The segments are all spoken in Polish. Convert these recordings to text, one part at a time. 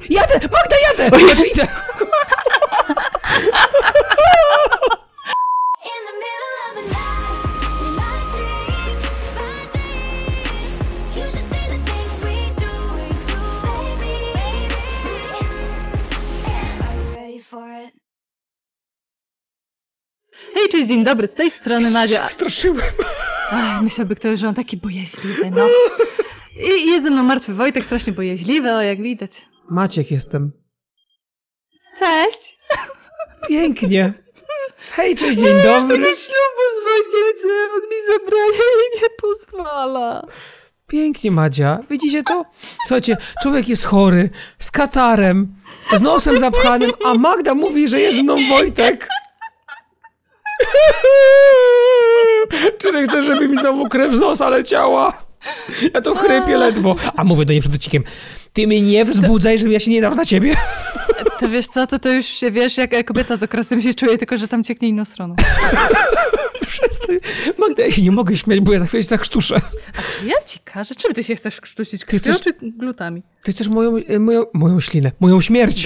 Jadę! Magda, jadę! Jadę, idę! In the middle of the night, in my dreams, you should see the things we do, baby. Are you ready for it? Hej, cześć, dzień dobry, z tej strony Madzia. Straszyłem. Ach, myślałby ktoś, że on taki bojaźliwy, no. I jest ze mną martwy Wojtek, strasznie bojaźliwy, o, jak widać. Maciek jestem. Cześć! Pięknie. Hej, cześć, dzień dobry. Do ślubu z Wojtkiem, co mi zabrali i nie pozwala. Pięknie, Madzia. Widzicie to? Słuchajcie, człowiek jest chory, z katarem, z nosem zapchanym, a Magda mówi, że jest ze mną Wojtek. Czy ty chcesz, żeby mi znowu krew z nosa leciała? Ja to chrypię ledwo. A mówię do niej przed odcinkiem, ty mnie nie wzbudzaj, żebym ja się nie dał na ciebie. To wiesz co, to już się wiesz, jak kobieta z okresem się czuje, tylko że tam cieknie inną stroną. Przestań. Magda, ja się nie mogę śmiać, bo ja za chwilę się tak krztuszę. A czy ja ci każę? Czym ty się chcesz krztusić? Ty Krwią chcesz- czy glutami? Ty chcesz moją ślinę, moją śmierć.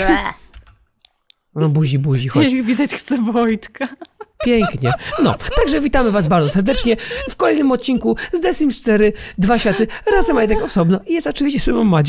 No buzi, chodź. Jak widać, chcę Wojtka. Pięknie. No, także witamy was bardzo serdecznie w kolejnym odcinku z The Sims 4 Dwa światy, razem a jednak osobno. I jest oczywiście ze mną Madzia.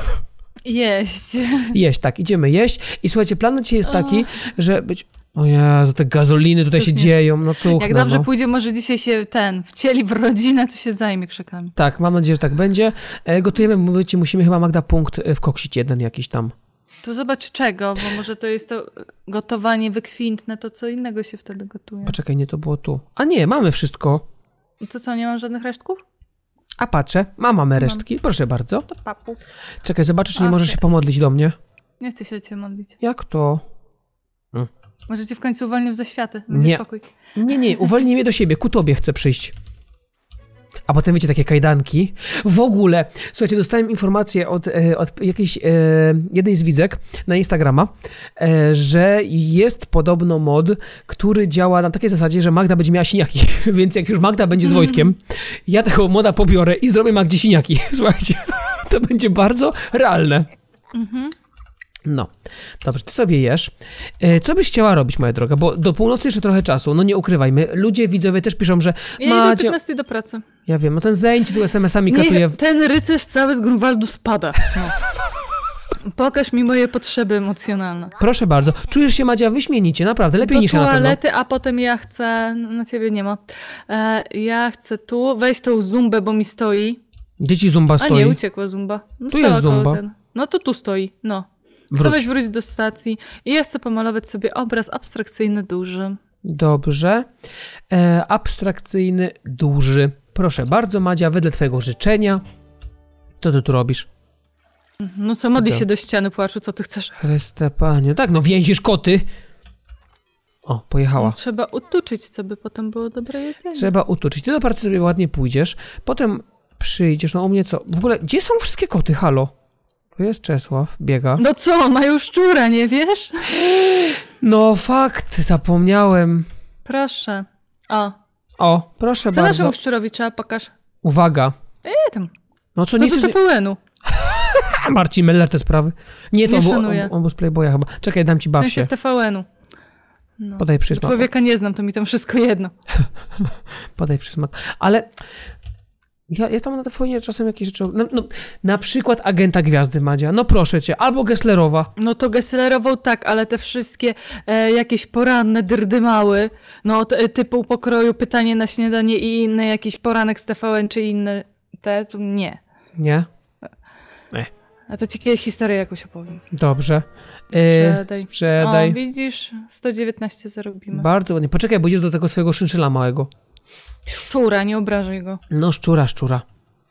Jeść. Jeść, tak, idziemy jeść. I słuchajcie, plan na dzisiaj jest taki, że być... O Jezu, te gazoliny tutaj się Cuchnie. dzieją, no cuchną. Jak dobrze no. pójdzie, może dzisiaj się wcieli w rodzinę, to się zajmie krzykami. Tak, mam nadzieję, że tak będzie. Gotujemy, mówicie, musimy chyba, Magda, punkt wkoksić jeden jakiś tam. To zobacz czego, bo może to jest to gotowanie wykwintne, to co innego się wtedy gotuje. Poczekaj, nie, to było tu. A nie, mamy wszystko. I to co, nie mam żadnych resztków? A patrzę, mamy resztki, proszę bardzo. To papu. Czekaj, zobaczysz, czy nie A, możesz się jest. pomodlić do mnie. Nie chcę się o ciebie modlić. Jak to? Może cię w końcu uwolnię w zaświaty. Nie. Będzie spokój. Nie, uwolnij mnie do siebie, ku tobie chcę przyjść. A potem wiecie, takie kajdanki. W ogóle, słuchajcie, dostałem informację od jakiejś jednej z widzek na Instagrama, że jest podobno mod, który działa na takiej zasadzie, że Magda będzie miała siniaki. Więc jak już Magda będzie z Wojtkiem, ja tego moda pobiorę i zrobię Magdzie siniaki. Słuchajcie, to będzie bardzo realne. No, dobrze, ty sobie jesz. Co byś chciała robić, moja droga? Bo do północy jeszcze trochę czasu, no nie ukrywajmy. Ludzie, widzowie też piszą, że Ja idę o Madzia... 15 do pracy. Ja wiem, no ten zajęcie tu SMS-ami katuje. Niech ten rycerz cały z Grunwaldu spada. No. Pokaż mi moje potrzeby emocjonalne. Proszę bardzo. Czujesz się, Madzia, wyśmienicie, naprawdę, lepiej Do niż ja na pewno. toalety, a potem ja chcę... Na ciebie nie ma. Ja chcę tu wejść tą zumbę, bo mi stoi. Gdzie ci zumba A stoi? nie, uciekła zumba. No, Tu stała jest koło zumba. No to tu stoi, no. Wróć. Wróć do stacji i ja chcę pomalować sobie obraz abstrakcyjny duży. Dobrze. Abstrakcyjny, duży. Proszę bardzo, Madzia, wedle twojego życzenia. Co ty tu robisz? No co, modli Dobra. się do ściany płaczu, co ty chcesz? Chryste Panie. Tak, no więzisz koty. O, pojechała. Trzeba utuczyć, co by potem było dobre jedzenie. Trzeba utuczyć. Ty do pracy sobie ładnie pójdziesz, potem przyjdziesz, no u mnie co? W ogóle, gdzie są wszystkie koty? Halo? Tu jest Czesław, biega. No co, mają szczura, nie wiesz? No fakt, zapomniałem. Proszę. O, proszę Co bardzo. naszemu szczurowi trzeba pokaż? Uwaga. Tam. No co, To nie do chcesz... TVN-u. Marcin Meller te sprawy. Nie, to Nie był, szanuję. on był z Playboya chyba. Czekaj, dam ci baw się. TVN-u. No. Podaj przysmak. Człowieka nie znam, to mi tam wszystko jedno. Podaj przysmak. Ale ja tam na telefonie czasem jakieś rzeczy... No, na przykład Agenta Gwiazdy, Madzia. No proszę cię. Albo Gesslerowa. No to Gesslerował tak, ale te wszystkie jakieś poranne dyrdymały, no typu pokroju Pytanie na śniadanie i inne jakiś poranek z TVN czy inne to nie. Nie? A to ci kiedyś historię jakąś opowiem. Dobrze. Sprzedaj. O, widzisz? 119 zarobimy. Bardzo ładnie. Poczekaj, bo idziesz do tego swojego szynczyla małego. Szczura, nie obrażaj go. No, szczura.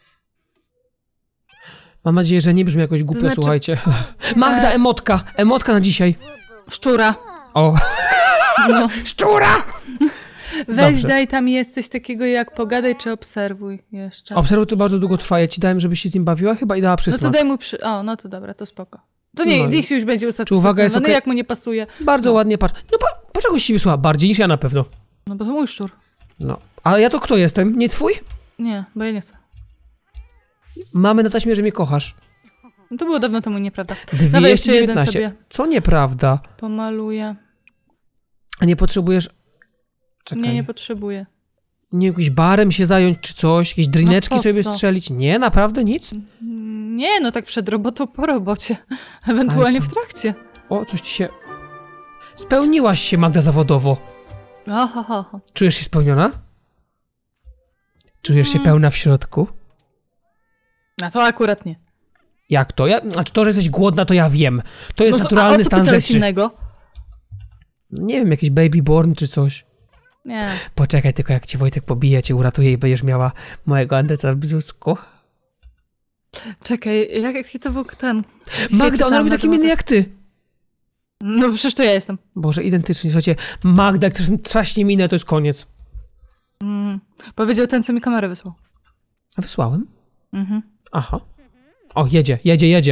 Mam nadzieję, że nie brzmi jakoś głupio, znaczy- słuchajcie. Magda, emotka. Emotka na dzisiaj. Szczura. O. No. Szczura! Weź Dobrze. daj tam jest coś takiego jak pogadaj czy obserwuj jeszcze. Obserwuj, to bardzo długo trwa. Ja ci dałem, żebyś się z nim bawiła chyba i dała No przysmak. to daj mu O, no to dobra, to spoko. To nie, No i- niech już będzie Czy uwaga jest usatysfakcjonowany, okej? jak mu nie pasuje. Bardzo ładnie, patrz. No patrz, jak on się wysłucha. Bardziej niż ja na pewno. No bo to mój szczur. No. A ja to kto jestem? Nie twój? Nie, bo ja nie chcę. Mamy na taśmie, że mnie kochasz. No to było dawno temu, nieprawda. Dawaj jeszcze jeden 219. sobie Co nieprawda? pomaluję. A nie potrzebujesz... Czekaj. Nie potrzebuję. Nie jakimś barem się zająć czy coś? Jakieś drineczki po sobie co? strzelić? Nie, naprawdę nic? Nie, no tak przed robotą, po robocie. Ewentualnie Ale w trakcie. O, coś ci się... Spełniłaś się, Magda, zawodowo. Oho. Czujesz się spełniona? Czujesz się pełna w środku? No to akurat nie. Jak to? Znaczy to, że jesteś głodna, to ja wiem. To jest No to, naturalny a o co stan pytałeś rzeczy. innego? Nie wiem, jakiś baby born czy coś. Nie. Poczekaj tylko, jak ci Wojtek pobije, cię uratuje i będziesz miała mojego Andeca w brzusku. Czekaj, jaki to był ten... Magda, ona robi takie miny jak ty. No przecież to ja jestem. Boże, identycznie. Słuchajcie, Magda, jak trzaśnie minę, to jest koniec. Powiedział ten, co mi kamerę wysłał. A wysłałem? Mhm. Aha. O, jedzie.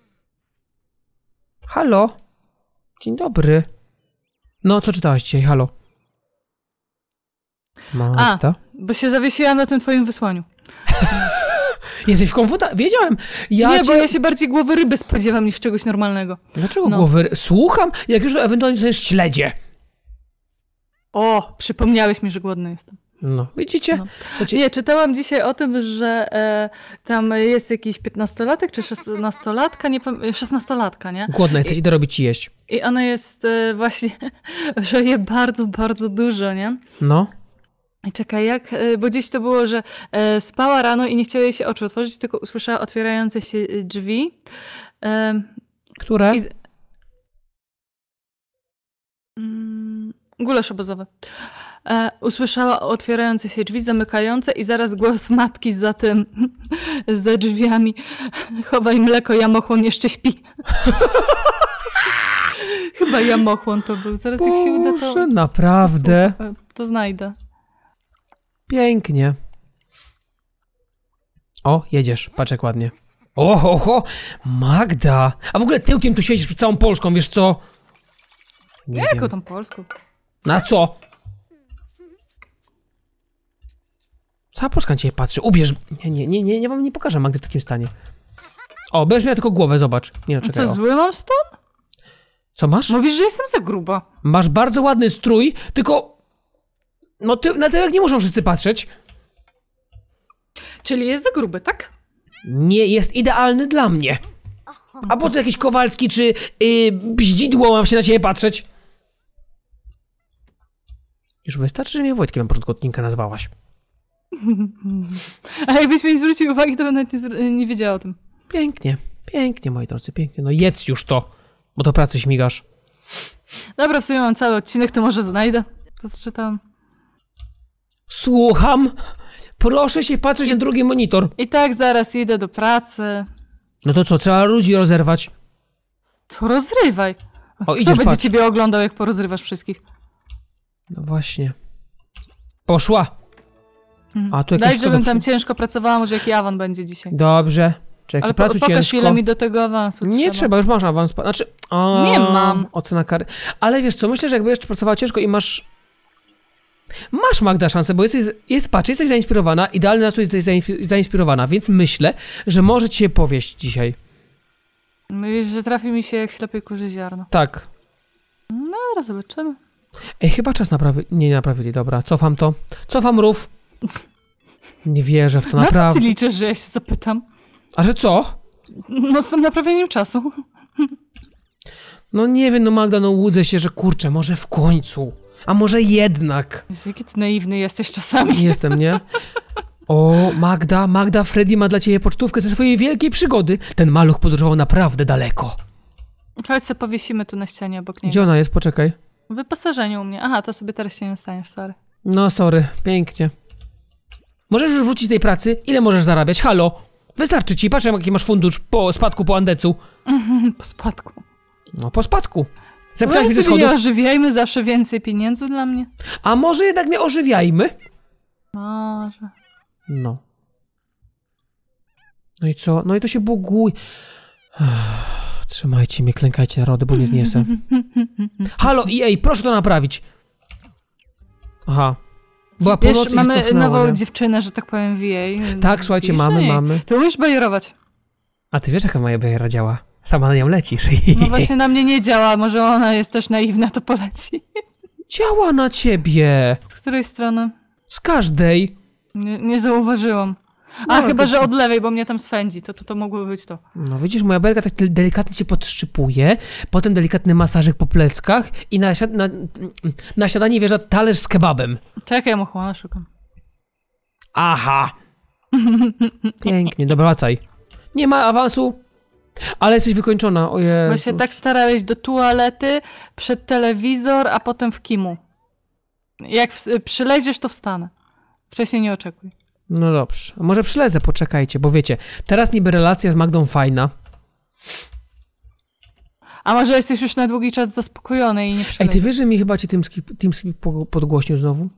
Halo? Dzień dobry. No, co czytałaś dzisiaj? Halo? Magda? Bo się zawiesiłam na tym twoim wysłaniu. Jesteś w komforta? Wiedziałem. Bo ja się bardziej głowy ryby spodziewam niż czegoś normalnego. Dlaczego No. głowy... Słucham? Jak już to ewentualnie dostaniesz śledzie. O, przypomniałeś mi, że głodny jestem. No, widzicie? No. Słuchajcie, Nie, czytałam dzisiaj o tym, że tam jest jakiś 15-latek czy 16-latka, nie pamiętam, 16-latka, nie? głodna jesteś, idę robić ci jeść. I ona jest właśnie, że je bardzo, bardzo dużo, nie? No. I czekaj, bo gdzieś to było, że spała rano i nie chciała jej się oczu otworzyć, tylko usłyszała otwierające się drzwi. Które? Gulasz obozowy. Usłyszała otwierające się drzwi, zamykające i zaraz głos matki za tym, za drzwiami. Chowaj mleko, jamochłon jeszcze śpi. Chyba jamochłon to był. Zaraz jak się uda, to... Boże, naprawdę. To znajdę. Pięknie. O, jedziesz. Patrz jak ładnie. Oho, Magda. A w ogóle tyłkiem tu świecisz przed całą Polską, wiesz co? Nie Jaką wiem. tam polską? Na co? Cała Polska na ciebie patrzy. Ubierz. Nie wam nie pokażę Magdy w takim stanie. O, będziesz miała tylko głowę, zobacz. Nie, czekaj. Co, O. zły mam stan? Co masz? Mówisz, że jestem za gruba. Masz bardzo ładny strój, tylko... No na tyłek nie muszą wszyscy patrzeć. Czyli jest za gruby, tak? Nie jest idealny dla mnie. A po co jakiś Kowalski czy Bździdło mam się na ciebie patrzeć? Już wystarczy, że mnie Wojtkiem na początku odcinka nazwałaś. A jakbyś mi nie zwrócił uwagi, to bym nawet nie wiedziała o tym. Pięknie, moi drodzy, pięknie. No jedz już to, bo do pracy śmigasz. Dobra, w sumie mam cały odcinek, to może znajdę. To czytam. Słucham? Proszę się patrzeć na drugi monitor. I tak zaraz idę do pracy. No to co, trzeba ludzi rozerwać. To rozrywaj. O, Kto idziesz, będzie patrz. ciebie oglądał, jak porozrywasz wszystkich? No właśnie. Poszła. A tu jakieś Daj, żebym kogo tam przy- ciężko pracowała, może jaki awans będzie dzisiaj. Dobrze. Czekaj, Ale pracuj pokaż, ciężko. ile mi do tego awansu Nie trzeba, już masz awans. Znaczy, Nie mam. Ocena kary. Ale wiesz co, myślę, że jakby jeszcze pracowała ciężko i masz... Masz, Magda, szansę, bo patrz, jesteś zainspirowana, idealny nastrój, jesteś zainspirowana, więc myślę, że może ci się powieść dzisiaj. Mówisz, że trafi mi się jak ślepej kurzy ziarno. Tak. No, zaraz zobaczymy. Ej, chyba czas nie naprawili, dobra. Cofam to. Cofam rów. Nie wierzę w to, Na co ty naprawdę. liczysz, że ja się zapytam? A że co? No z tym naprawieniem czasu. No nie wiem, no Magda, no łudzę się, że kurczę, może w końcu. A może jednak. Jezu, jaki ty naiwny jesteś czasami. Jestem, nie? O, Magda, Freddy ma dla ciebie pocztówkę ze swojej wielkiej przygody. Ten maluch podróżował naprawdę daleko. Chodź se powiesimy tu na ścianie obok niego. Gdzie ona jest? Poczekaj. W wyposażeniu u mnie. Aha, to sobie teraz się nie staniesz, sorry. No, sorry, pięknie. Możesz już wrócić z tej pracy? Ile możesz zarabiać? Halo? Wystarczy ci, patrz jaki masz fundusz po spadku po Andecu. Po spadku. No, po spadku. Zepchałeś mnie ze Ciebie nie schodów. ożywiajmy, zawsze więcej pieniędzy dla mnie. A może jednak mnie ożywiajmy? Może. No. No i co? No i to się buguj. Trzymajcie mnie, klękajcie narody, bo nie zniesę. Halo, EA, proszę to naprawić. Aha. Była po Wiesz, nocy i mamy cofnęło, nową nie? dziewczynę, że tak powiem, VA. Tak, słuchajcie, Widzisz, no i mamy. Ty umiesz bajerować. A ty wiesz, jaka moja bajera działa? Sama na nią lecisz. No właśnie na mnie nie działa, może ona jest też naiwna, to poleci. Działa na ciebie! Z której strony? Z każdej! Nie zauważyłam. A, chyba, że od lewej, bo mnie tam swędzi, to mogłoby być to. No widzisz, moja berka tak delikatnie cię podszczypuje, potem delikatny masażyk po pleckach i na śniadanie wjeżdża talerz z kebabem. Czekaj, ja Mochłana szukam. Aha! Pięknie, dobra, wracaj. Nie ma awansu, ale jesteś wykończona, o Jezus. Bo się tak starałeś do toalety, przed telewizor, a potem w kimu. Jak przyleziesz, to wstanę. Wcześniej nie oczekuj. No dobrze, może przylezę, poczekajcie, bo wiecie, teraz niby relacja z Magdą fajna. A może jesteś już na długi czas zaspokojony i nie przyleziesz? Ej, ty wiesz, że mi chyba cię TeamSpeak podgłośnił znowu?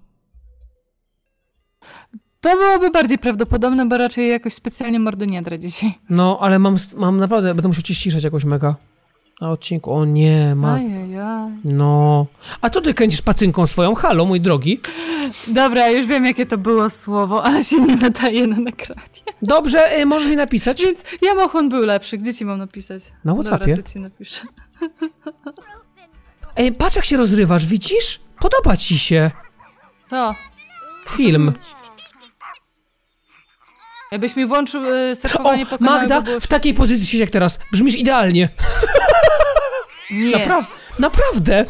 To byłoby bardziej prawdopodobne, bo raczej jakoś specjalnie mordu nie dra dzisiaj. No, ale mam naprawdę, będę musiał cię ściszać jakoś mega. Na odcinku, o nie, Ajajaj. No. A co ty kręcisz pacynką swoją? Halo, mój drogi. Dobra, już wiem, jakie to było słowo, ale się nie nadaje na nagranie. Dobrze, możesz mi napisać? Więc ja Mochłon był lepszy. Gdzie ci mam napisać? Na WhatsAppie. Dobra, to ci napiszę. Ej, patrz jak się rozrywasz, widzisz? Podoba ci się. To. Film. Jakbyś mi włączył O, surfowanie po kanale, Magda, by było w takiej pozycji siedź jak teraz. Brzmisz idealnie. Nie. Naprawdę.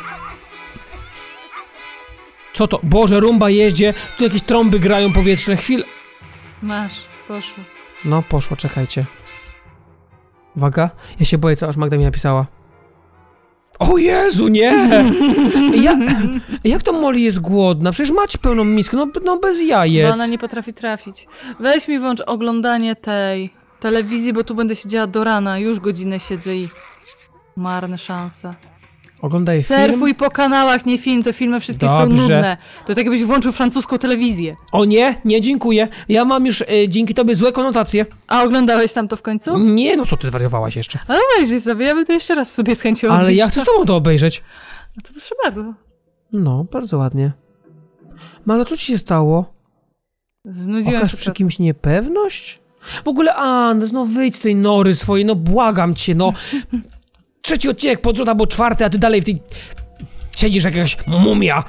Co to? Boże, rumba jeździe, tu jakieś trąby grają powietrzne. Chwilę. Masz, poszło. No, poszło, czekajcie. Uwaga, ja się boję, co aż Magda mi napisała. O Jezu, nie! Jak to Molly jest głodna? Przecież macie pełną miskę, no bez jajec. Bo ona nie potrafi trafić. Weź mi włącz oglądanie tej telewizji, bo tu będę siedziała do rana. Już godzinę siedzę i... Marne szanse. Oglądaj film. Surfuj po kanałach, nie film, te filmy wszystkie są Dobrze. nudne. To tak jakbyś włączył francuską telewizję. O nie, dziękuję. Ja mam już dzięki tobie złe konotacje. A oglądałeś tam to w końcu? Nie, no co ty zwariowałaś jeszcze? Ale obejrzyj sobie, ja będę jeszcze raz sobie z chęcią Ale obejrzeć. ja chcę z tobą to obejrzeć. No to proszę bardzo. No, bardzo ładnie. Magda, co ci się stało? Znudziłem Okaż się przy pracą. kimś niepewność? W ogóle, Andes, no wyjdź z tej nory swojej, no błagam cię, no. Trzeci odcinek pod rząd, albo czwarty, a ty dalej w tej... Siedzisz jak jakaś mumia.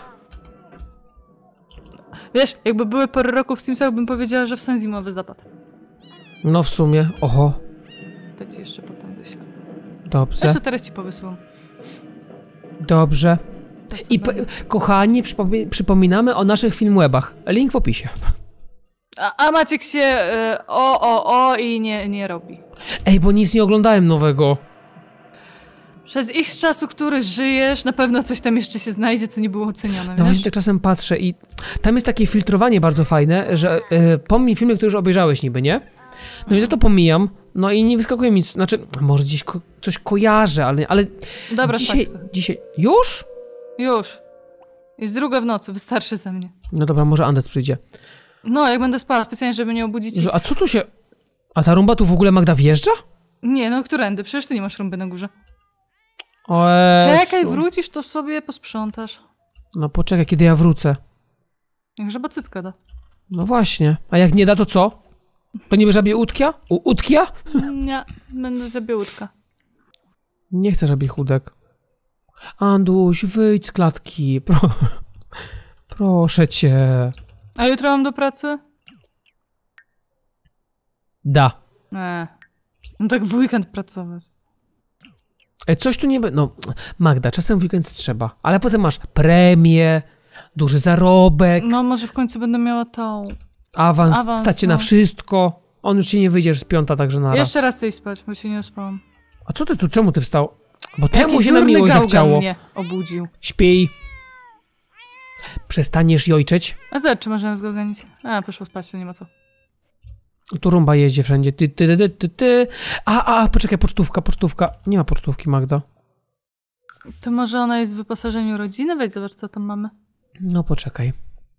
Wiesz, jakby były parę roku w Simsach, bym powiedziała, że w sen zimowy zapadł. No w sumie, oho, To ci jeszcze potem wyślę. dobrze, Zresztą teraz ci powysłam. dobrze. To sobie I kochani, przypominamy o naszych filmwebach. Link w opisie. A Maciek się i nie robi. Ej, bo nic nie oglądałem nowego. Przez ich czasu, który żyjesz, na pewno coś tam jeszcze się znajdzie, co nie było ocenione, No wiesz? właśnie tak czasem patrzę i tam jest takie filtrowanie bardzo fajne, że pomij filmy, które już obejrzałeś niby, nie? No i za to pomijam, no i nie wyskakuje mi, znaczy, może gdzieś coś kojarzę, ale Dobra, dzisiaj, tak. już? Już. Jest 2 w nocy, wystarczy ze mnie. No dobra, może Andes przyjdzie. No, jak będę spała specjalnie, żeby nie obudzić. Jezu, a co tu się... A ta rumba tu w ogóle Magda wjeżdża? Nie, no którędy? Przecież ty nie masz rumby na górze. O Jezu. Czekaj, wrócisz, to sobie posprzątasz. No poczekaj, kiedy ja wrócę. Jak żaba cycka da. No właśnie. A jak nie da, to co? To niby żabie łódkia? Łódkia? Nie, będę zabiałudka. Nie chcę żabich łódek. Anduś, wyjdź z klatki. Proszę cię. A jutro mam do pracy? Da. No tak w weekend pracować. Coś tu nie... No, Magda, czasem w weekend trzeba. Ale potem masz premię, duży zarobek, No może w końcu będę miała tą... awans stać cię no. na wszystko. On już ci nie wyjdziesz z piąta, także na raz. Jeszcze raz chcę spać, bo się nie spałam. A co ty tu, czemu ty wstał? Bo temu Jakiś się na durny miłość gałgan zachciało. mnie obudził. Śpij. Przestaniesz jojczeć. A zobacz, czy możemy zgodzić? A, poszło spać, to nie ma co. Tu rumba jeździ wszędzie. Ty. Poczekaj, pocztówka. Nie ma pocztówki, Magda. To może ona jest w wyposażeniu rodziny? Weź zobacz, co tam mamy. No poczekaj.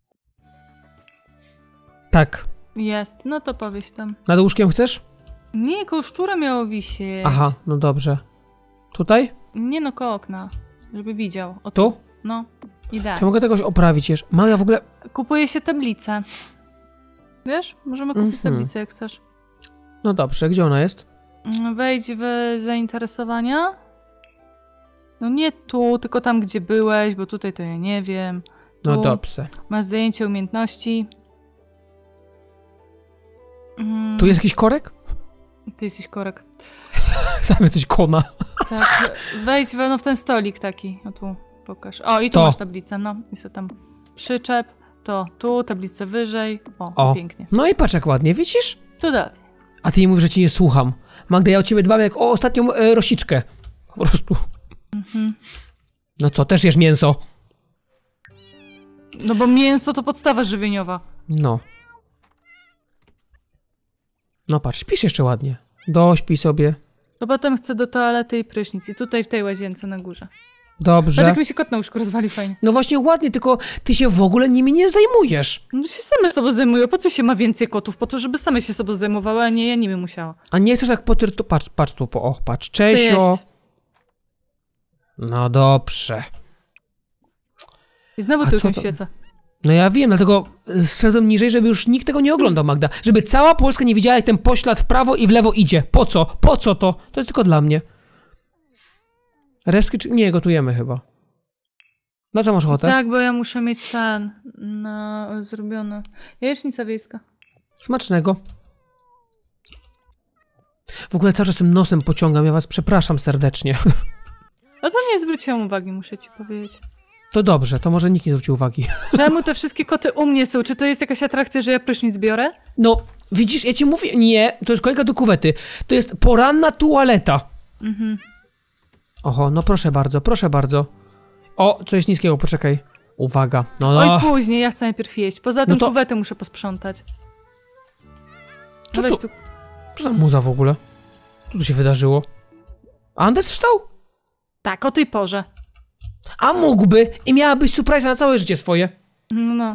Tak. Jest, no to powieś tam. Nad łóżkiem chcesz? Nie, koło szczura miało wisieć. Aha, no dobrze. Tutaj? Nie no, koło okna. Żeby widział. O Tu? No, idealnie. Czy mogę tegoś oprawić jeszcze? Magda w ogóle... Kupuje się tablicę. Wiesz? Możemy kupić tablicę, jak chcesz. No dobrze, gdzie ona jest? Wejdź w zainteresowania. No nie tu, tylko tam, gdzie byłeś, bo tutaj to ja nie wiem. Tu. No dobrze. Masz zajęcie umiejętności. Tu jest jakiś korek? Ty jesteś korek. Sam jesteś kona. Tak, wejdź w ten stolik taki. O tu, pokaż. O, i tu To. masz tablicę, no. I sobie tam przyczep. To tu, tablicę wyżej. O, Pięknie. no i patrz jak ładnie, widzisz? Tu dalej. A ty nie mówisz, że cię nie słucham. Magda, ja o ciebie dbam jak o ostatnią rosiczkę. Po prostu. No co, też jesz mięso? No bo mięso to podstawa żywieniowa. No. No patrz, śpisz jeszcze ładnie. Dośpij sobie. To potem chcę do toalety i prysznic. I tutaj w tej łazience na górze. Dobrze. Patrz jak mi się kot na łóżku rozwali fajnie. No właśnie ładnie, tylko ty się w ogóle nimi nie zajmujesz. No się same sobą zajmują. Po co się ma więcej kotów? Po to, żeby same się sobą zajmowały, a nie ja nimi musiała. A nie chcesz tak to patrz tu, patrz. Chcę Czesio. jeść. No dobrze. I znowu A tylko co to? świecę. No ja wiem, dlatego zszedłem niżej, żeby już nikt tego nie oglądał, Magda. Żeby cała Polska nie widziała, jak ten poślad w prawo i w lewo idzie. Po co? Po co to? To jest tylko dla mnie. Resztki nie gotujemy chyba. Na co masz ochotę? Tak, bo ja muszę mieć ten zrobiony. Jajecznica wiejska. Smacznego. W ogóle cały czas tym nosem pociągam, ja was przepraszam serdecznie. No to nie zwróciłam uwagi, muszę ci powiedzieć. To dobrze, to może nikt nie zwrócił uwagi. Czemu te wszystkie koty u mnie są? Czy to jest jakaś atrakcja, że ja prysznic biorę? No, widzisz, ja ci mówię, nie, to jest kolejka do kuwety. To jest poranna tualeta. Mhm. Oho, no proszę bardzo, proszę bardzo. O, coś niskiego, poczekaj. Uwaga, no. Oj, później, ja chcę najpierw jeść. Poza tym to- kuwetę muszę posprzątać. Co No weź to- tu. Co za muza w ogóle? Co tu się wydarzyło? Anders wstał? Tak, o tej porze. A mógłby i miałabyś surprise na całe życie swoje. No.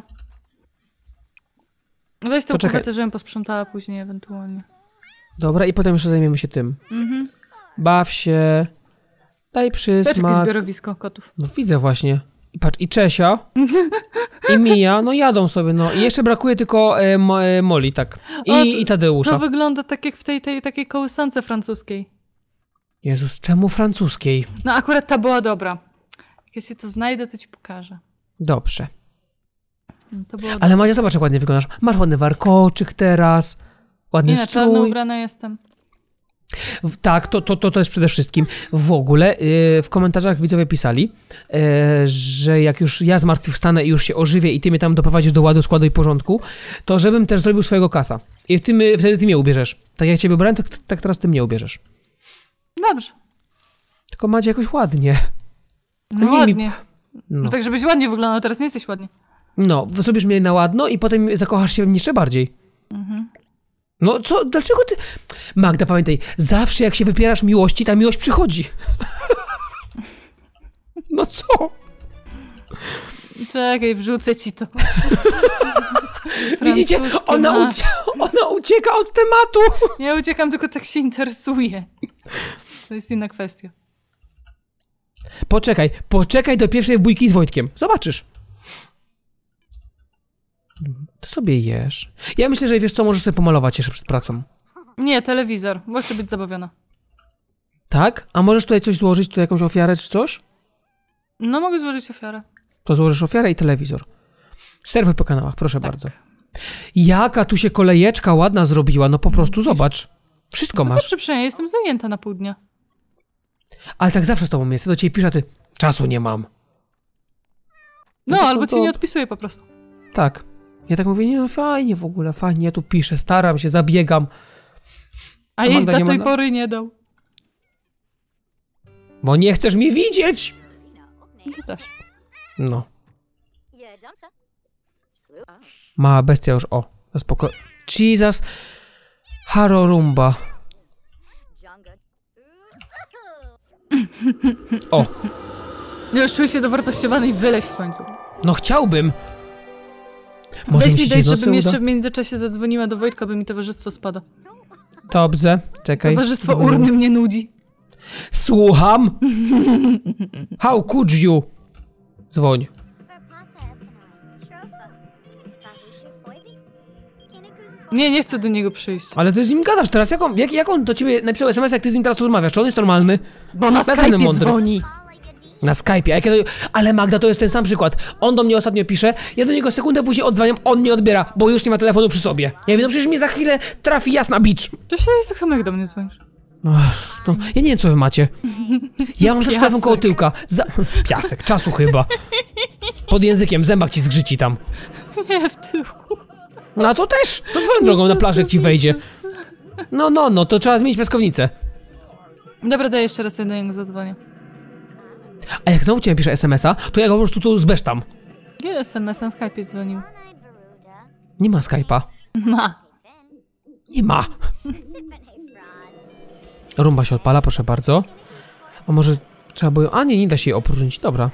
Weź tą Poczekaj. kuwetę, żebym posprzątała później ewentualnie. Dobra, i potem jeszcze zajmiemy się tym. Mhm. Baw się. Daj Patrz, jakie przysmak. zbiorowisko kotów. No widzę właśnie. I patrz, i Czesia, i Mija, no jadą sobie, no. I jeszcze brakuje tylko Molly, tak. I Tadeusza. To wygląda tak jak w tej takiej kołysance francuskiej. Jezus, czemu francuskiej? No akurat ta była dobra. Jak ja się to znajdę, to ci pokażę. Dobrze. No, to było Ale Madzia, zobacz jak ładnie wyglądasz. Masz ładny warkoczyk teraz. Ładny Nie, na czarno strój. ubrana jestem. Tak, to jest przede wszystkim. W ogóle w komentarzach widzowie pisali, że jak już ja zmartwychwstanę i już się ożywię i ty mnie tam doprowadzisz do ładu, składu i porządku, to żebym też zrobił swojego kasa. I wtedy ty mnie ubierzesz. Tak jak ciebie ubrałem, tak teraz ty mnie ubierzesz. Dobrze. Tylko Madzia jakoś ładnie. No nie, ładnie. No. No tak, żebyś ładnie wyglądał, teraz nie jesteś ładnie. No, zrobisz mnie na ładno i potem zakochasz się w mnie jeszcze bardziej. Mhm. No co, dlaczego ty... Magda, pamiętaj, zawsze jak się wypierasz miłości, ta miłość przychodzi. No co? Czekaj, wrzucę ci to. Widzicie, Francuskie ona ucieka od tematu. Ja uciekam, tylko tak się interesuję. To jest inna kwestia. Poczekaj do pierwszej bójki z Wojtkiem. Zobaczysz. To sobie jesz. Ja myślę, że wiesz co, możesz sobie pomalować jeszcze przed pracą. Nie, telewizor, bo chcę być zabawiona. Tak? A możesz tutaj coś złożyć, tu jakąś ofiarę czy coś? No, mogę złożyć ofiarę. To złożysz ofiarę i telewizor. Serwuj po kanałach, proszę bardzo. Jaka tu się kolejeczka ładna zrobiła, no po prostu zobacz. Wszystko No masz. dobrze, przynajmniej jestem zajęta na pół dnia. Ale tak zawsze z tobą jest. Ja do ciebie piszę, a ty czasu nie mam. No, to- albo to- ci nie odpisuję po prostu. Tak. Ja tak mówię, nie no fajnie w ogóle, fajnie, ja tu piszę, staram się, zabiegam. A To jeść Magda do nie ma tej na- pory nie dał. Bo nie chcesz mnie widzieć! No też. No. Yeah, jump up. Swoop. Mała bestia już, o, na spoko... Jesus. Harorumba. Junga. O, Ja już czuję się dowartościowany i wyleź w końcu. no chciałbym. Może Weź mi mi się dać, z nosem żebym uda? jeszcze w międzyczasie zadzwoniła do Wojtka, by mi towarzystwo spada. Dobrze, czekaj. Towarzystwo Dzwonię. urny mnie nudzi. Słucham? How could you? Dzwoń. Verpasa Essenai. Trofa. Bahushi Foibi. Kinnikus Nie chcę do niego przyjść. Ale ty z nim gadasz teraz, jak on do ciebie napisał SMS, jak ty z nim teraz rozmawiasz? Czy on jest normalny? Bo na Bezemny Skype'ie mądry. dzwoni. Na Skype'ie, ale Magda, to jest ten sam przykład. On do mnie ostatnio pisze, ja do niego sekundę później odzwaniam, on nie odbiera, bo już nie ma telefonu przy sobie. Ja mówię, no przecież mnie za chwilę trafi jasna bicz. To się jest tak samo, jak do mnie dzwonisz. No, ja nie wiem, co wy macie. Ja mam przecież telefon koło tyłka. Piasek, czasu chyba. Pod językiem, w zębach ci zgrzyci tam. Nie, w tyłku. No a to też, to swoją drogą na plaży jak ci wejdzie. No, to trzeba zmienić piaskownicę. Dobra, daj jeszcze raz sobie do niego zadzwonię. A jak znowu cię napisze SMS-a, to ja go po prostu tu zbesztam. Nie SMS na Skype'ie dzwonił. Nie ma Skype'a. Ma. Nie ma. Rumba się odpala, proszę bardzo. A może trzeba było... A nie da się jej opróżnić, dobra.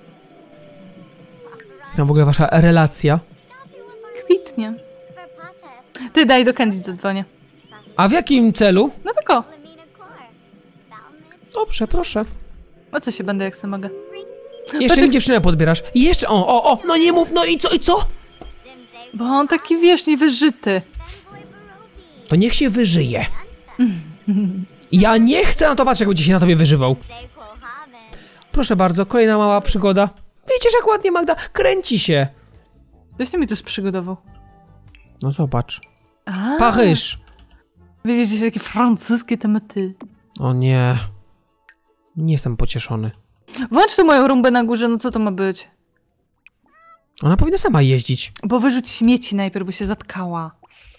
Jak tam w ogóle wasza relacja? Kwitnie. Ty daj do Candy zadzwonię. A w jakim celu? No tak o. Dobrze, proszę. A co się będę, jak sobie mogę? Jeszcze mi dziewczynę podbierasz. I jeszcze, no nie mów, no i co? Bo on taki, wiesz, niewyżyty. To niech się wyżyje. Ja nie chcę na to patrzeć, jak będzie się na tobie wyżywał. Proszę bardzo, kolejna mała przygoda. Widzisz, jak ładnie Magda kręci się. Ktoś mi to przygotował. No zobacz. A, Paryż. widzisz, że takie francuskie tematy. O nie. Nie jestem pocieszony. Włącz tu moją rumbę na górze, no co to ma być? Ona powinna sama jeździć. Bo wyrzuć śmieci najpierw, bo się zatkała.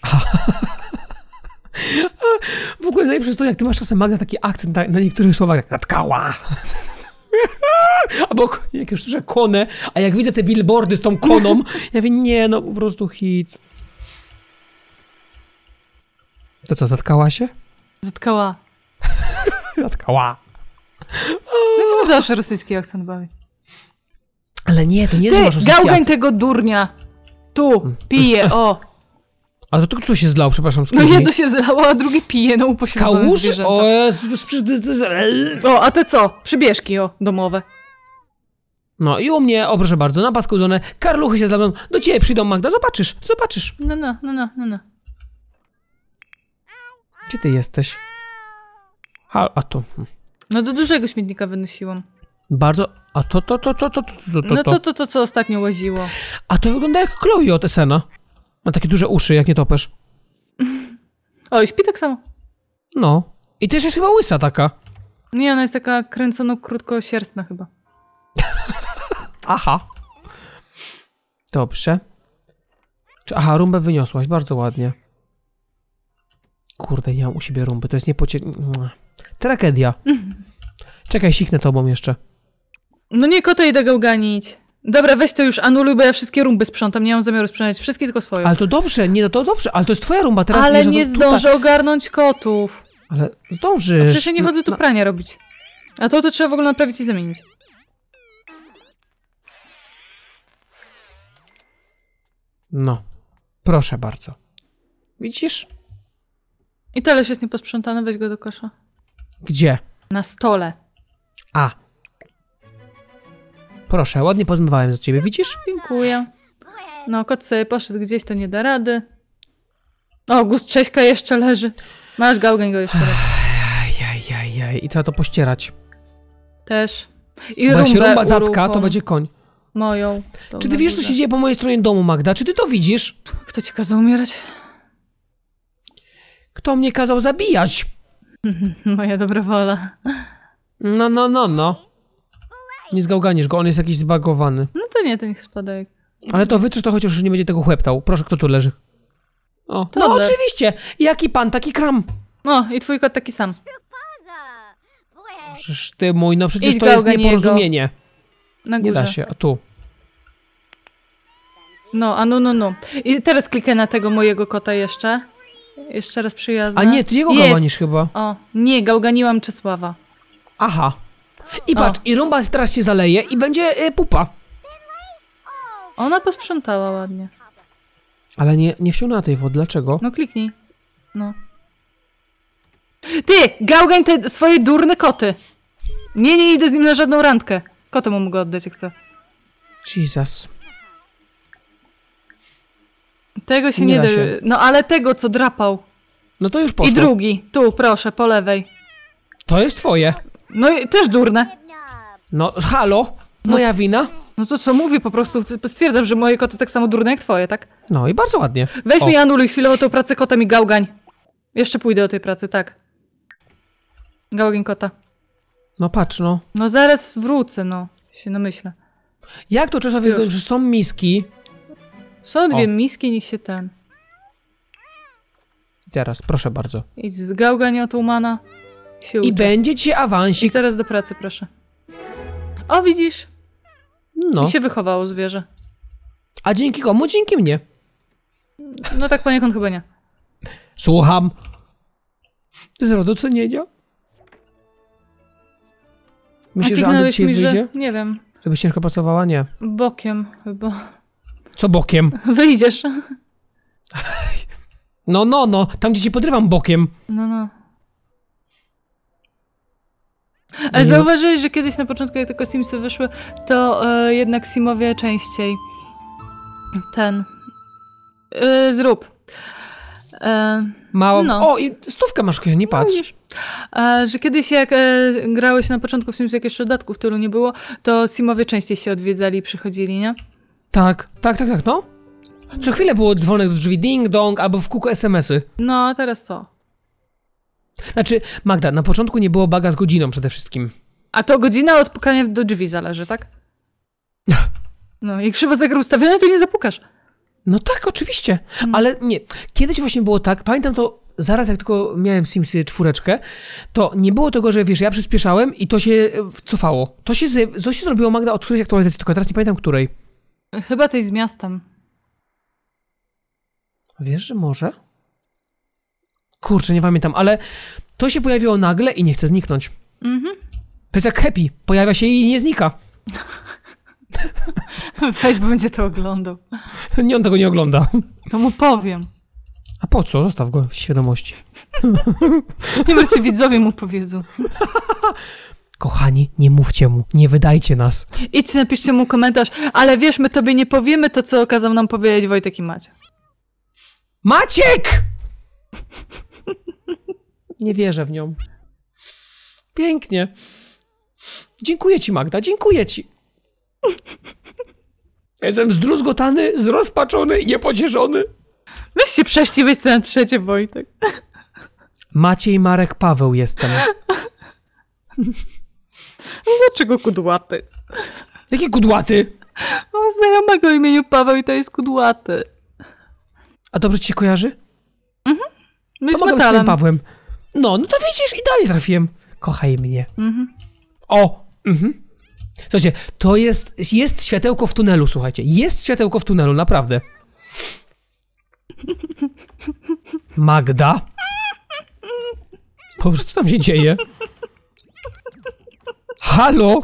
W ogóle najlepsze jest to, jak ty masz czasem, Magda, taki akcent na niektórych słowach, jak natkała. Albo jak już słyszę konę, a jak widzę te billboardy z tą koną, ja mówię, nie, no po prostu hit. To co, zatkała się? Zatkała. Zatkała. No ciebie zawsze rosyjski akcent bawi. Ale nie, to nie jest Ty, wasz gałgań tego durnia. Tu, pije, o. Ale to kto się zlał, przepraszam, No jedno się zlało, a drugie pije, no upośledzone Kałuż? zwierzęta. O Jezus, O, a te co? Przybieżki, o, domowe. No i u mnie, o proszę bardzo, na pasku zone, karluchy się zlamią, do ciebie przyjdą, Magda, zobaczysz. No. Gdzie ty jesteś? A tu. No do dużego śmietnika wynosiłam. Bardzo, a to. No to co ostatnio łaziło. A to wygląda jak Chloe od Essena. Ma takie duże uszy, jak nie topesz. O, i śpi tak samo. No. I też jest chyba łysa taka. Nie, ona jest taka kręcono krótkosierstna chyba. Aha. Dobrze. Aha, rumbę wyniosłaś, bardzo ładnie. Kurde, nie mam u siebie rumby, to jest tragedia. Czekaj, siknę tobą jeszcze. No nie, kota idę gałganić. Dobra, weź to już anuluj, bo ja wszystkie rumby sprzątam. Nie mam zamiaru sprzątać wszystkie, tylko swoje. Ale to dobrze, nie, no to dobrze, ale to jest twoja rumba, teraz Ale wiesz, nie to zdążę ogarnąć kotów. Ale zdążysz. Przecież ja nie chodzę tu prania robić. A to trzeba w ogóle naprawić i zamienić. No, proszę bardzo. Widzisz? I talerz jest nieposprzątany, weź go do kosza. Gdzie? Na stole. A. Proszę, ładnie pozmywałem za ciebie, widzisz? Dziękuję. No, kot sobie poszedł gdzieś, to nie da rady. O, gust Cześka jeszcze leży. Masz, gałgań go jeszcze raz. Ajajajaj, i trzeba to pościerać. Też. I Bo jak się rumbę rumba zatka, to uruchom. będzie koń. Moją. Czy ty wiesz, co się dzieje po mojej stronie domu, Magda? Czy ty to widzisz? Kto ci kazał umierać? Kto mnie kazał zabijać? Moja dobra wola. No. Nie zgałganisz go, on jest jakiś zbagowany. No to nie, to niech spada jak... Ale to wytrzysz to chociaż już nie będzie tego chłeptał. Proszę, kto tu leży? O, no Dobra. oczywiście! Jaki pan, taki kram. No, i twój kot taki sam. Przecież ty mój, no przecież Idź to jest gałgań nieporozumienie. Na górze. Nie da się, a tu. No, no. I teraz klikę na tego mojego kota jeszcze. Jeszcze raz przyjazne. A nie, ty jego Jest. gałganisz chyba. O, nie, gałganiłam Czesława. Aha. I patrz, i rumba teraz się zaleje i będzie pupa. Ona posprzątała ładnie. Ale nie wsiągnęła tej wody, dlaczego? No kliknij. No. Ty, gałgań te swoje durne koty. Nie idę z nim na żadną randkę. Kotu mu mogę oddać, jak chcę. Jesus. Tego się Nie nie da da. się. No ale tego, co drapał. No to już poszło. I drugi. Tu, proszę, po lewej. To jest twoje. No i też durne. No, halo? Moja wina? No to co mówię, po prostu stwierdzam, że moje koty tak samo durne jak twoje, tak? No i bardzo ładnie. Weź O. mi anuluj chwilę tą pracę kotem i gałgań. Jeszcze pójdę do tej pracy, tak. Gałgań kota. No patrz, no. No zaraz wrócę, no. Się namyślę. Jak to Czesław jest, Już. że są miski? Są dwie O. miski, niech się ten. Teraz, proszę bardzo. Idź z gałgań od Umana. Się I uczę. będzie ci I awansik. teraz do pracy, proszę. O, widzisz? No. I się wychowało zwierzę. A dzięki komu? Dzięki mnie. No tak poniekąd chyba nie. Słucham. Zero docenienia. Myślisz, że Andy kliknąłeś dzisiaj mi, że... wyjdzie? Nie wiem. Żebyś ciężko pracowała? Nie. Bokiem chyba. Co bokiem? Wyjdziesz. No. Tam, gdzie cię podrywam bokiem. No. Ale Nie. zauważyłeś, że kiedyś na początku, jak tylko Simsy wyszły, to jednak Simowie częściej zrób. Mała... No. O, i 100 masz w kieszeni, patrz. Widzisz? Że kiedyś jak grałeś na początku w Sims, jak jeszcze dodatków tylu nie było, to Simowie częściej się odwiedzali i przychodzili, nie? Tak, no. Co chwilę było dzwonek do drzwi, ding dong, albo w kółko SMS-y. No, a teraz co? Znaczy, Magda, na początku nie było baga z godziną przede wszystkim. A to godzina od pukania do drzwi zależy, tak? No, jak krzywo zegar ustawiony, to nie zapukasz. No tak, oczywiście, ale nie. Kiedyś właśnie było tak, pamiętam to zaraz jak tylko miałem Simsy 4, to nie było tego, że wiesz, ja przyspieszałem i to się cofało. To się zrobiło, Magda, od którejś aktualizacji, tylko teraz nie pamiętam której. Chyba tej z miastem. Wiesz, że może? Kurczę, nie pamiętam, ale to się pojawiło nagle i nie chce zniknąć. Mhm. To jest jak Happy, pojawia się i nie znika. Weź, bo będzie to oglądał. Nie, on tego nie ogląda. To mu powiem. A po co? Zostaw go w świadomości. Nie wiem, czy widzowie mu powiedzą. Kochani, nie mówcie mu, nie wydajcie nas. Idźcie, napiszcie mu komentarz, ale wiesz, my tobie nie powiemy to, co kazał nam powiedzieć Wojtek i Macia. Maciek! Nie wierzę w nią. Pięknie. Dziękuję ci, Magda, dziękuję ci. Jestem zdruzgotany, zrozpaczony i niepocieszony. Weź się prześlij, weź na trzecie, Wojtek. Maciej Marek Paweł jestem. Dlaczego kudłaty? Jaki kudłaty? Mam znajomego o imieniu Paweł i to jest kudłaty. A dobrze ci się kojarzy? My To z mogę być metalem. swoim Pawłem. No to widzisz, idealnie trafiłem. Kochaj mnie. O! Słuchajcie, to jest światełko w tunelu, słuchajcie. Jest światełko w tunelu, naprawdę. Magda? Boże, co tam się dzieje? Halo?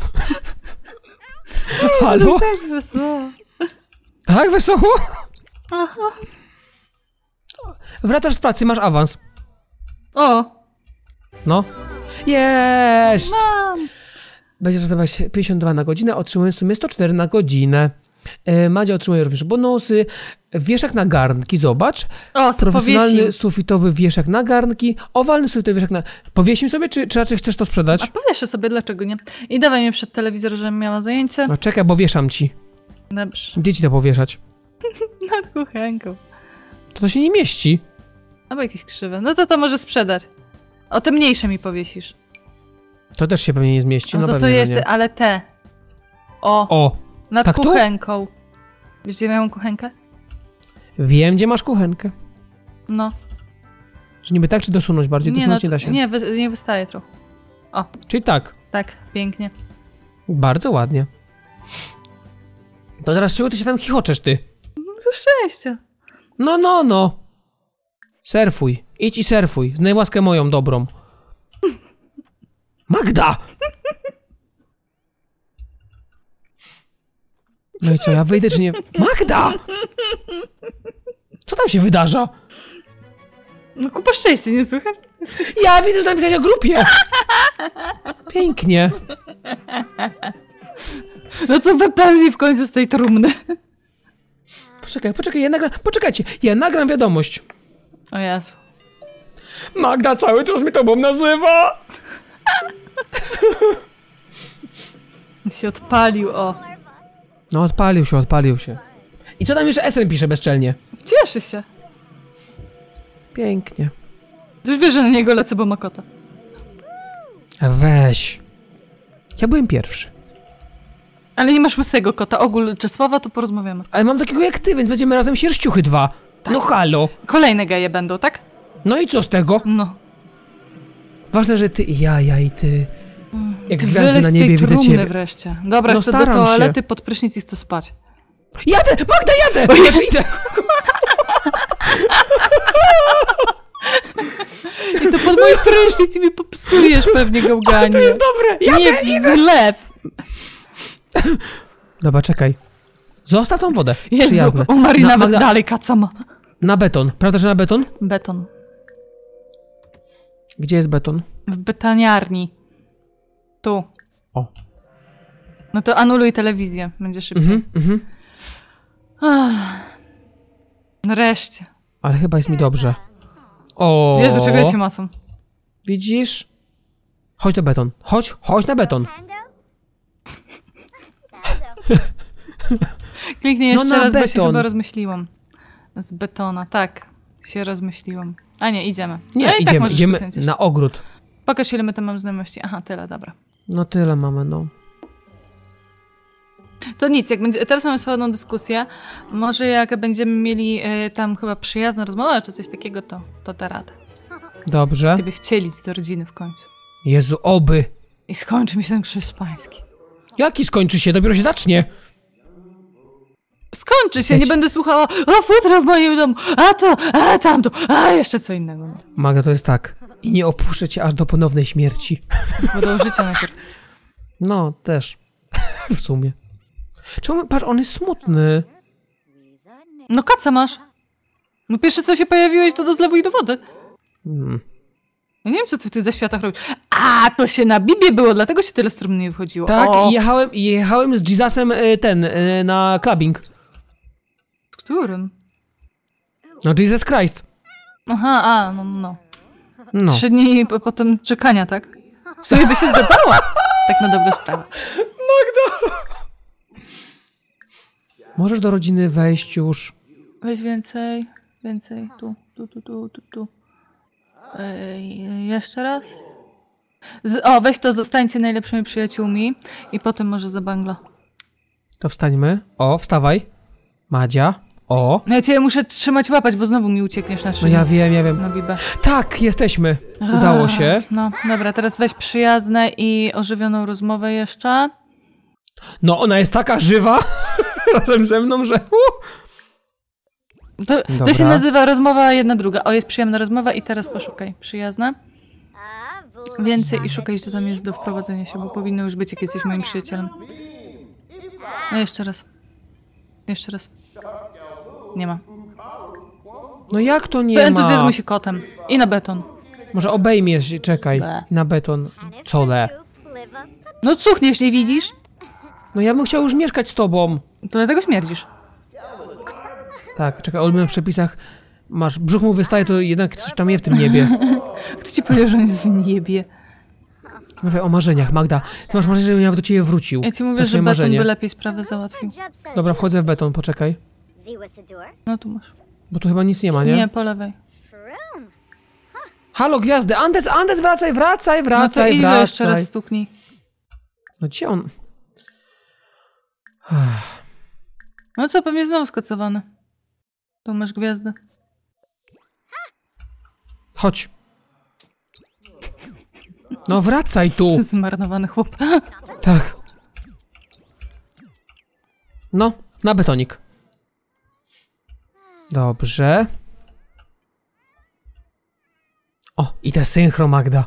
Halo? Tak wesoło. Tak, wesoło? Wracasz z pracy, masz awans. O! No. Jest! Mam! Będziesz zarabiać 52 na godzinę, otrzymując w sumie 104 na godzinę. Madzia otrzymuje również bonusy. Wieszak na garnki, zobacz. O, Profesjonalny powiesim. sufitowy wieszak na garnki. Owalny sufitowy wieszak na... Powiesim sobie, czy raczej chcesz to sprzedać? A powieszę sobie, dlaczego nie? I dawaj mnie przed telewizor, żebym miała zajęcie. No czekaj, bo wieszam ci. Dobrze. Gdzie ci to powieszać? Nad kuchenką. To się nie mieści. Albo jakieś krzywe. No to może sprzedać. O, te mniejsze mi powiesisz. To też się pewnie nie zmieści. No to pewnie, są że jeszcze, nie. ale te. O, O, nad tak tu? kuchenką. Wiesz, gdzie miałam kuchenkę? wiem, gdzie masz kuchenkę. No. Że niby tak, czy dosunąć bardziej? Dosunąć nie da się. nie wystaje trochę. Czyli tak. Tak, pięknie. Bardzo ładnie. To teraz czego ty się tam chichoczesz, ty? Ze szczęścia. No. Surfuj. Idź i surfuj. Znaj łaskę moją dobrą. Magda! No i co, ja wyjdę czy nie? Magda! Co tam się wydarza? No kupa szczęścia, nie słychać? Ja widzę, że napisałeś o grupie! Pięknie. No to wypełnij w końcu z tej trumny. Poczekaj, poczekajcie, ja nagram wiadomość. O Jezu. Magda cały czas mnie tobą nazywa! Się odpalił, o. No odpalił się. I co tam jeszcze SN pisze bezczelnie? Cieszy się. Pięknie. Już wiesz, że na niego lecę, bo ma kota. Weź. Ja byłem pierwszy. Ale nie masz łysego kota. Ogól Czesława, to porozmawiamy. Ale mam takiego jak ty, więc będziemy razem sierściuchy 2. No halo. Kolejne geje będą, tak? No i co z tego? No. Ważne, że ty i ja i ty. Jak Ty gwiazdy wyleć na z niebie tej widzę trumny ciebie. wreszcie. Dobra, No chcę do staram się. toalety, pod prysznic i chcę spać. Jadę! Magda, jadę! Znaczy, idę. I to pod mój prysznic i mi popsujesz pewnie gałganie. To jest dobre! Nie, zlew. Dobra, czekaj. Zostaw tą wodę. Jezu, Przyjazne. o Marina nawet Magda, dalej kacama. na beton. Prawda, że na beton? Beton. Gdzie jest beton? W betaniarni. Tu. O. No to anuluj telewizję, będzie szybciej. Ach. Nareszcie. Ale chyba jest mi dobrze. O. Jezu, czego ja się macam? Widzisz? Chodź na beton. Chodź na beton. Kliknij jeszcze na raz, bo się beton. chyba rozmyśliłam. Z betona, tak. Się rozmyśliłam. A nie, idziemy. Nie, Ale i tak możesz idziemy kliknąć jeszcze. na ogród. Pokaż, ile my tam mamy znajomości. Aha, tyle, dobra. No tyle mamy, no. To nic, jak będzie, teraz mamy swoją dyskusję. Może jak będziemy mieli tam chyba przyjazną rozmowę, czy coś takiego, to da radę. Dobrze. Gdyby wcielić do rodziny w końcu. Jezu, oby. I skończy mi się ten krzyż pański. Jaki skończy się? Dopiero się zacznie. Skończy się, Leć. nie będę słuchała, a futra w moim domu, a to, a tamto, a jeszcze co innego. No. Magda, to jest tak. I nie opuszczę cię aż do ponownej śmierci. Bo do życia najpierw. No, też. W sumie. Czemu? Patrz, on jest smutny. No kaca masz. No pierwsze co się pojawiłeś, to do zlewu i do wody. Ja nie wiem, co ty w tych zaświatach robisz. A, to się na Biblię było, dlatego się tyle strumnie nie wchodziło. Tak, O, i jechałem z Jesusem na clubbing. z którym? No, Jesus Christ. Aha, no. No. 3 dni potem czekania, tak? W sumie by się zgadzała. Tak na dobrą sprawę. Możesz do rodziny wejść już. Weź więcej, tu. Jeszcze raz. Weź to, zostańcie najlepszymi przyjaciółmi i potem może za bangla. To wstańmy. O, wstawaj. Madzia. O. No ja cię muszę trzymać, łapać, bo znowu mi uciekniesz na No szyję. ja wiem. Na bibę. Tak, jesteśmy. Udało się. No, dobra, teraz weź przyjazne i ożywioną rozmowę jeszcze. No, ona jest taka żywa razem ze mną, że... To Dobra. się nazywa rozmowa jedna druga. O, jest przyjemna rozmowa i teraz poszukaj. Przyjazna. Więcej i szukaj, gdzie tam jest do wprowadzenia się, bo powinno już być, jak jesteś moim przyjacielem. No jeszcze raz. Nie ma. No jak to nie Wyentuzjazmuj się kotem. I na beton. Może obejmiesz się, czekaj. Ble. Na beton. Co le? No cuchniesz, nie widzisz? No ja bym chciał już mieszkać z tobą. To dlatego śmierdzisz. Tak, czekaj, o w przepisach masz, brzuch mu wystaje, to jednak coś tam je w tym niebie. Kto ci powiedział, że on jest w niebie? Mówię o marzeniach, Magda. Ty masz marzenie, żebym ja do ciebie wrócił. Ja ci mówię, To że swoje beton marzenie. by lepiej sprawę załatwił. Dobra, wchodzę w beton, poczekaj. No tu masz. Bo tu chyba nic nie ma, nie? Nie, po lewej. Halo, gwiazdy! Andes, wracaj! No to idź go jeszcze raz stuknij. No gdzie on? No co, pewnie znowu skocowany. Tu masz gwiazdę. Chodź. No wracaj tu! Zmarnowany chłop. Tak. No, na betonik. Dobrze. O, i te synchro, Magda.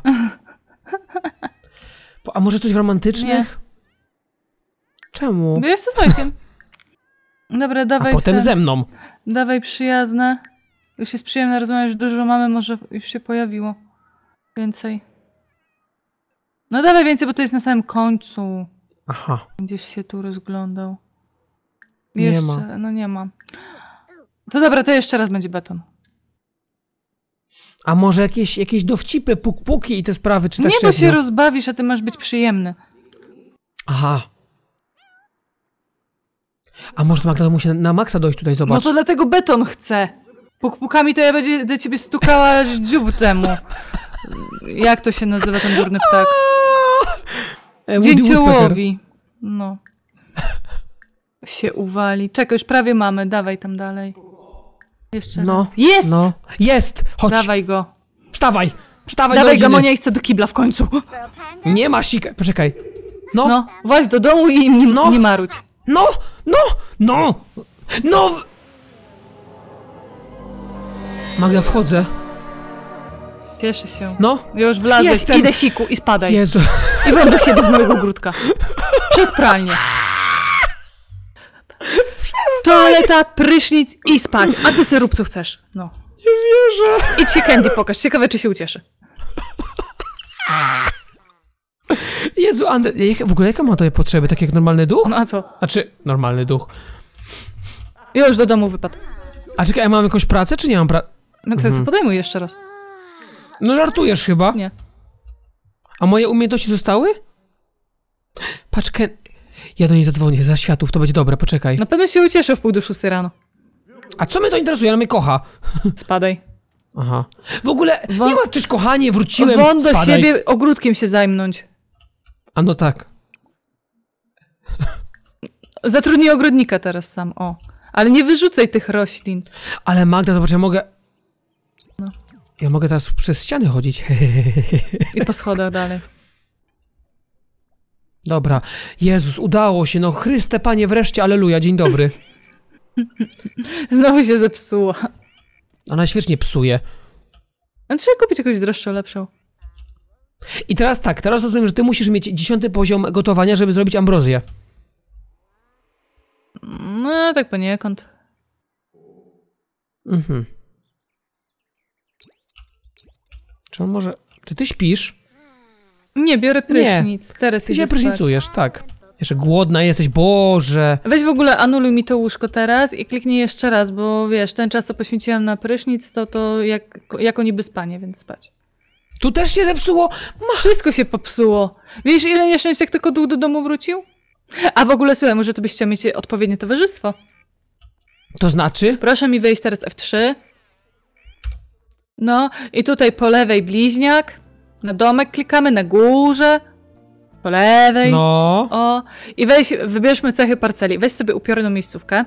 A może coś romantycznych? Czemu? Bo jest z Wojkiem. Dobra, A dawaj potem ten. ze mną. Dawaj przyjazne. Już jest przyjemna rozmowa, już dużo mamy, może już się pojawiło. Więcej. No dawaj więcej, bo to jest na samym końcu. Aha. Gdzieś się tu rozglądał. Nie Jeszcze, ma. no nie ma. To dobra, to jeszcze raz będzie beton. A może jakieś dowcipy, puk-puki i te sprawy, czy tak Nie, bo średnio? się rozbawisz, a ty masz być przyjemny. Aha. A może Magda musi na maksa dojść tutaj, No zobacz. to dlatego beton chce. Puk-pukami to ja będę ciebie stukała aż dziób temu. Jak to się nazywa ten durny ptak? Woody Woodpecker. Dzięciołowi. No. Się uwali. Czekaj, już prawie mamy. Dawaj tam dalej. Jeszcze No, raz. Jest! no. Jest! Chodź, Dawaj go. wstawaj! Wstawaj Dawaj do go, rodziny. Monia, i chcę do kibla w końcu. Nie ma sika. Poczekaj. No, No, właź do domu i nie, No. nie marudź. no, no, no, no! Magda, wchodzę. Cieszę się. No. Już wlazłeś. Jestem. Idę siku i spadaj. Jezu. I włącz do siebie z mojego ogródka. Przez pralnię. Toaleta, prysznic i spać. A ty se rób co chcesz. No. Nie wierzę. Idź się Candy pokaż. Ciekawe, czy się ucieszy. Jezu, w ogóle jakie ma to potrzeby? Tak jak normalny duch? No a co? Znaczy, normalny duch. Już do domu wypadł. A czekaj, ja mam jakąś pracę, czy nie mam pracy? No to podejmuj jeszcze raz. No żartujesz chyba. Nie. A moje umiejętności zostały? Patrz, ja do niej zadzwonię, za światów, to będzie dobre, poczekaj. Na pewno się ucieszę w pół do 6 rano. A co mnie to interesuje? Ona mnie kocha. Spadaj. Aha. W ogóle, nie ma, czyż kochanie, wróciłem, Won do spadaj. siebie ogródkiem się zajmnąć. A no tak. Zatrudnij ogrodnika teraz sam, o. Ale nie wyrzucaj tych roślin. Ale Magda, zobacz, ja mogę... No. Ja mogę teraz przez ściany chodzić. I po schodach dalej. Dobra. Jezus, udało się, no Chryste Panie, wreszcie, aleluja, dzień dobry. Znowu się zepsuła. Ona świetnie psuje. A trzeba kupić jakąś droższą, lepszą. I teraz tak, teraz rozumiem, że ty musisz mieć 10 poziom gotowania, żeby zrobić ambrozję. No, tak poniekąd. Mhm. Czy on może... Czy ty śpisz? Nie, biorę prysznic. Teraz Ty idę się spać. prysznicujesz, tak. Jeszcze głodna jesteś, Boże. Weź w ogóle anuluj mi to łóżko teraz i kliknij jeszcze raz, bo wiesz, ten czas, co poświęciłam na prysznic, to jako niby spanie, więc spać. Tu też się zepsuło? Wszystko się popsuło. Wiesz, ile nieszczęść, jak tylko duch do domu wrócił? A w ogóle, słuchaj, może ty byś chciał mieć odpowiednie towarzystwo. To znaczy? Proszę mi wejść teraz F3. No, i tutaj po lewej bliźniak. Na domek klikamy, na górze. Po lewej. No. O. I wybierzmy cechy parceli. Weź sobie upiorną miejscówkę.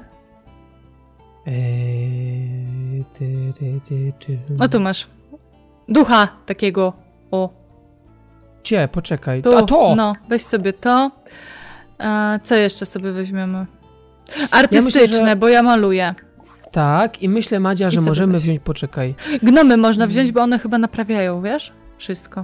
No tu masz. Ducha takiego. O. Gdzie? Poczekaj. Tu. A to! No, weź sobie to. A co jeszcze sobie weźmiemy? Artystyczne, myślę, że- bo ja maluję. Tak, i myślę, Madzia, że sobie możemy weź. wziąć, poczekaj. Gnomy można wziąć, bo one chyba naprawiają, wiesz? Wszystko.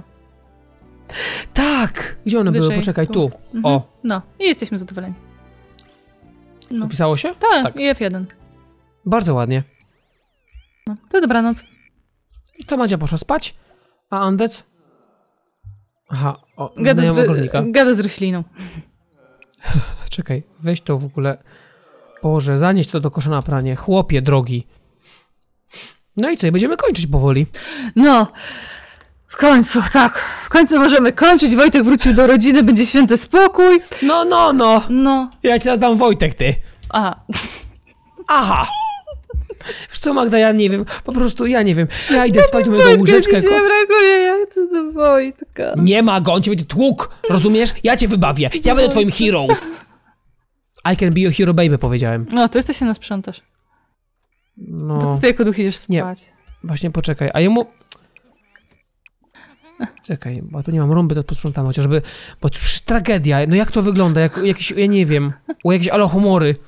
Tak! Gdzie one były? Wyżej, Poczekaj, tu. tu. Mhm. O, No, i jesteśmy zadowoleni. No. dopisało się? Tak, Tak. i F1. Bardzo ładnie. No, to dobranoc. I to Madzia poszła spać, a Andec? Aha, o, Gada znajomy ogrodnika. gada z rośliną. Czekaj, weź to w ogóle. Boże, zanieś to do kosza na pranie. Chłopie drogi. No i co, i będziemy kończyć powoli. No, w końcu, tak. W końcu możemy kończyć. Wojtek wrócił do rodziny, będzie święty spokój. No. No, Ja ci teraz dam Wojtek, ty. aha. Aha. Wiesz co, Magda, ja nie wiem. Po prostu ja nie wiem. Ja idę spać do mojego łóżeczka. Ci nie brakuje, ja chcę do Wojtka. Nie ma go, on cię będzie tłukł. Rozumiesz? Ja cię wybawię. Ja będę twoim hero. I can be your hero, baby, powiedziałem. No, to się nasprzątasz. Po co No, ty jako duch idziesz Nie. spać? właśnie poczekaj. A jemu... Czekaj, bo tu nie mam rąby do posprzątania, chociażby... Bo to już tragedia. No jak to wygląda? Jak jakiś, ja nie wiem. U jakieś alohomory.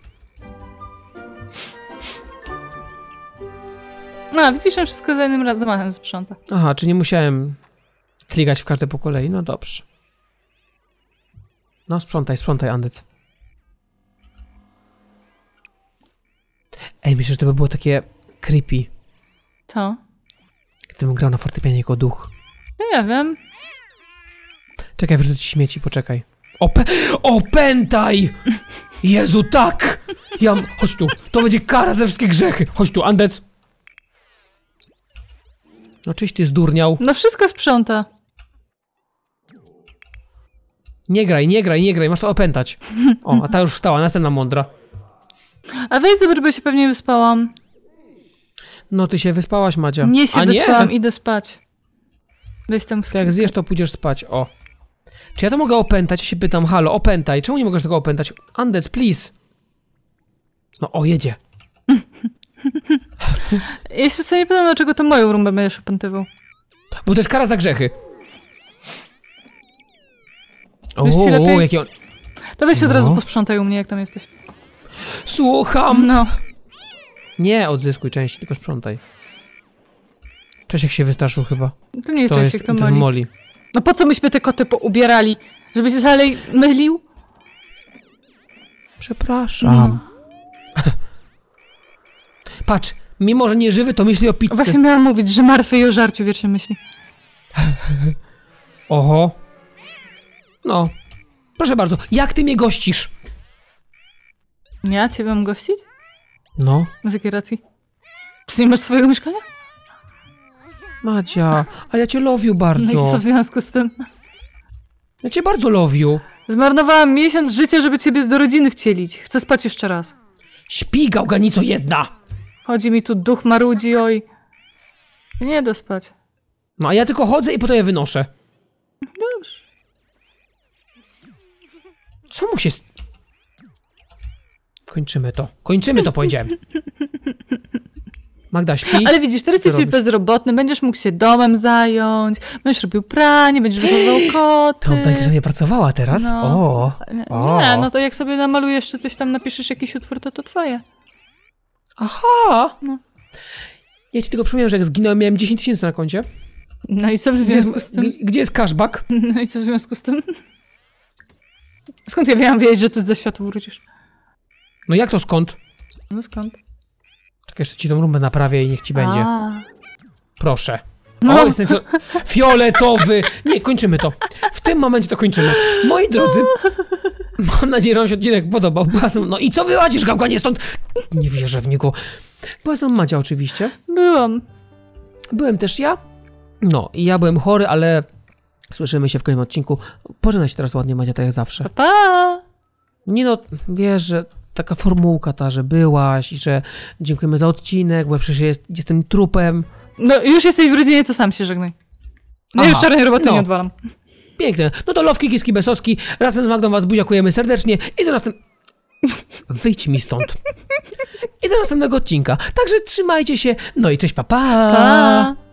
No, widzisz, on wszystko za jednym zamachem sprząta. Aha, czy nie musiałem klikać w każde po kolei? No dobrze. No sprzątaj, Andec. Ej, myślę, że to by było takie creepy, To? gdybym grał na fortepianie jako duch. No ja wiem. Czekaj, wyrzucę ci śmieci, poczekaj. Opętaj! Jezu, tak! Chodź tu, to będzie kara za wszystkie grzechy. Chodź tu, Andec. No czyś ty zdurniał. No wszystko sprząta. Nie graj, masz to opętać. O, a ta już wstała, następna mądra. A weź zobacz, bo ja się pewnie wyspałam. No ty się wyspałaś, Madzia. Nie się A wyspałam, idę spać. Weź tam To jak zjesz, to pójdziesz spać, o. Czy ja to mogę opętać? Ja się pytam, halo, opętaj. Czemu nie mogę tego opętać? Andec, please. No, o, jedzie. Ja się sobie nie pytam, dlaczego to moją rumbę będziesz opętywał. Bo to jest kara za grzechy. Wiesz, ci lepiej? O, jakie on... To weź się od No. razu posprzątaj u mnie, jak tam jesteś. Słucham. No. Nie odzyskuj części, tylko sprzątaj. Czesiek się wystraszył chyba. To nie To Czesiek, jest to Moli. Moli. No po co myśmy te koty poubierali? Żeby się dalej mylił? Przepraszam. No. Patrz, mimo że nie żywy, to myśli o pizzy. Właśnie miałam mówić, że martwy i o żarciu wiecznie myśli. Oho. No. Proszę bardzo, jak ty mnie gościsz? Ja cię mam gościć? No. Z jakiej racji? Czy nie masz swojego mieszkania? Madzia, ale ja cię lowiu No i bardzo. co w związku z tym? Ja cię bardzo lowiu. Zmarnowałam miesiąc życia, żeby ciebie do rodziny wcielić. Chcę spać jeszcze raz. Śpi, gałganico jedna. Chodzi mi tu duch marudzi, oj. Nie da spać. No a ja tylko chodzę i potem je wynoszę. Dobrze. Co mu się... Kończymy to, powiedziałem. Magda śpi. Ale widzisz, teraz Co jesteś robisz? bezrobotny, będziesz mógł się domem zająć, będziesz robił pranie, będziesz wychowywał koty. To będziesz na mnie pracowała teraz? No. O. Nie, no to jak sobie namalujesz czy coś tam napiszesz, jakiś utwór, to twoje. Aha. No. Ja ci tylko przypomniałem, że jak zginąłem, miałem 10 000 na koncie. No i co w Gdzie związku jest, z tym? gdzie jest cashback? No i co w związku z tym? Skąd ja miałam wiedzieć, że ty ze światu wrócisz? No jak to skąd? No skąd? Czekaj, jeszcze ci tą rumbę naprawię i niech ci będzie. A. Proszę. No. O, jestem fioletowy. Nie, kończymy to. W tym momencie to kończymy. Moi drodzy, mam nadzieję, że wam się odcinek podobał. No i co wyłazisz, gałganie, stąd? Nie wierzę w niego. Była z nami Madzia oczywiście. Byłam. Byłem też ja. No i ja byłem chory, ale słyszymy się w kolejnym odcinku. Pożegnaj się teraz ładnie, Madzia, tak jak zawsze. Pa, pa. Nie no, wiesz, że taka formułka ta, że byłaś i że dziękujemy za odcinek, bo ja przecież jestem trupem. No już jesteś w rodzinie, to sam się żegnaj. No Aha, już czarnej roboty no. nie odwalam. Piękne. No to Lowki, Kiski, Besowski. Razem z Magdą was buziakujemy serdecznie i do następnego... Wyjdź mi stąd. I do następnego odcinka. Także trzymajcie się. No i cześć, pa, pa. Pa.